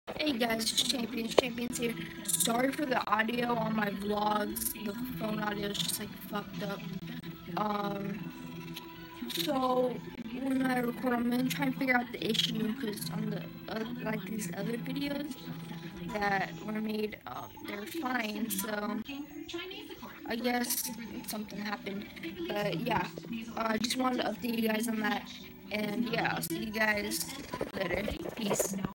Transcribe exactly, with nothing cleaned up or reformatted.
Hey guys, it's Champions, Champions here. Sorry for the audio on my vlogs. The phone audio is just like fucked up. Um, so when I record, I'm gonna try and figure out the issue because on the uh, like these other videos that were made, um, they're fine. So I guess something happened. But yeah, uh, I just wanted to update you guys on that. And yeah, I'll see you guys later. Peace.